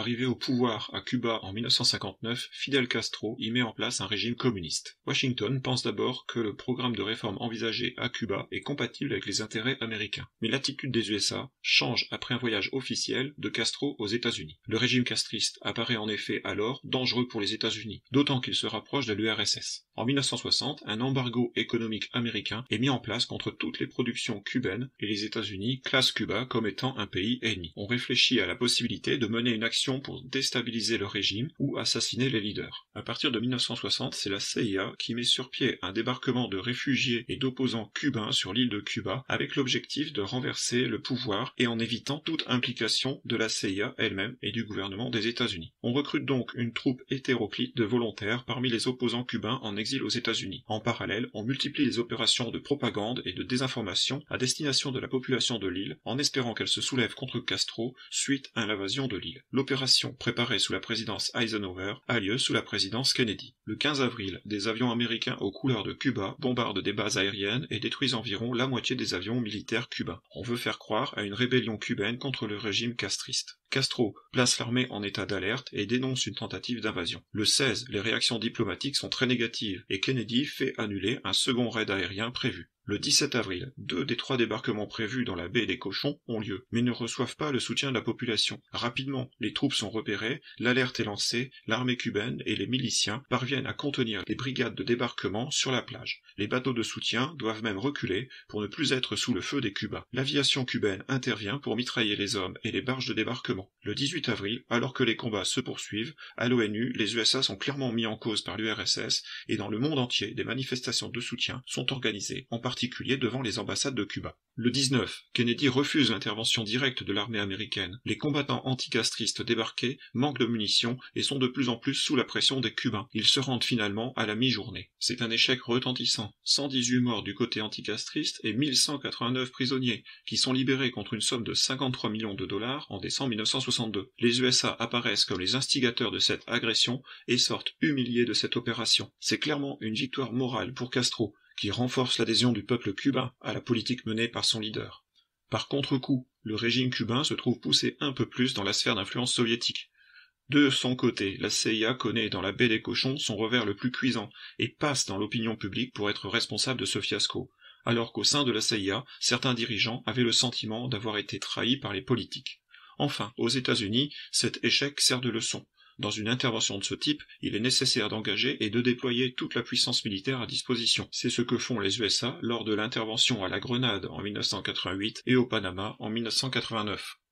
Arrivé au pouvoir à Cuba en 1959, Fidel Castro y met en place un régime communiste. Washington pense d'abord que le programme de réforme envisagé à Cuba est compatible avec les intérêts américains. Mais l'attitude des USA change après un voyage officiel de Castro aux États-Unis. Le régime castriste apparaît en effet alors dangereux pour les États-Unis, d'autant qu'il se rapproche de l'URSS. En 1960, un embargo économique américain est mis en place contre toutes les productions cubaines et les États-Unis classent Cuba comme étant un pays ennemi. On réfléchit à la possibilité de mener une action pour déstabiliser le régime ou assassiner les leaders. À partir de 1960, c'est la CIA qui met sur pied un débarquement de réfugiés et d'opposants cubains sur l'île de Cuba avec l'objectif de renverser le pouvoir et en évitant toute implication de la CIA elle-même et du gouvernement des États-Unis. On recrute donc une troupe hétéroclite de volontaires parmi les opposants cubains en exil aux États-Unis. En parallèle, on multiplie les opérations de propagande et de désinformation à destination de la population de l'île en espérant qu'elle se soulève contre Castro suite à l'invasion de l'île. L'opération, préparée sous la présidence Eisenhower, a lieu sous la présidence Kennedy. Le 15 avril, des avions américains aux couleurs de Cuba bombardent des bases aériennes et détruisent environ la moitié des avions militaires cubains. On veut faire croire à une rébellion cubaine contre le régime castriste. Castro place l'armée en état d'alerte et dénonce une tentative d'invasion. Le 16, les réactions diplomatiques sont très négatives et Kennedy fait annuler un second raid aérien prévu. Le 17 avril, 2 des 3 débarquements prévus dans la baie des Cochons ont lieu, mais ne reçoivent pas le soutien de la population. Rapidement, les troupes sont repérées, l'alerte est lancée, l'armée cubaine et les miliciens parviennent à contenir les brigades de débarquement sur la plage. Les bateaux de soutien doivent même reculer pour ne plus être sous le feu des Cubains. L'aviation cubaine intervient pour mitrailler les hommes et les barges de débarquement. Le 18 avril, alors que les combats se poursuivent, à l'ONU, les USA sont clairement mis en cause par l'URSS et dans le monde entier, des manifestations de soutien sont organisées, en particulier devant les ambassades de Cuba. Le 19, Kennedy refuse l'intervention directe de l'armée américaine. Les combattants anticastristes débarqués manquent de munitions et sont de plus en plus sous la pression des Cubains. Ils se rendent finalement à la mi-journée. C'est un échec retentissant. 118 morts du côté anticastriste et 1189 prisonniers, qui sont libérés contre une somme de 53 millions de dollars en décembre 1962. Les USA apparaissent comme les instigateurs de cette agression et sortent humiliés de cette opération. C'est clairement une victoire morale pour Castro, qui renforce l'adhésion du peuple cubain à la politique menée par son leader. Par contre-coup, le régime cubain se trouve poussé un peu plus dans la sphère d'influence soviétique. De son côté, la CIA connaît dans la baie des Cochons son revers le plus cuisant et passe dans l'opinion publique pour être responsable de ce fiasco, alors qu'au sein de la CIA, certains dirigeants avaient le sentiment d'avoir été trahis par les politiques. Enfin, aux États-Unis, cet échec sert de leçon. Dans une intervention de ce type, il est nécessaire d'engager et de déployer toute la puissance militaire à disposition. C'est ce que font les USA lors de l'intervention à la Grenade en 1988 et au Panama en 1989.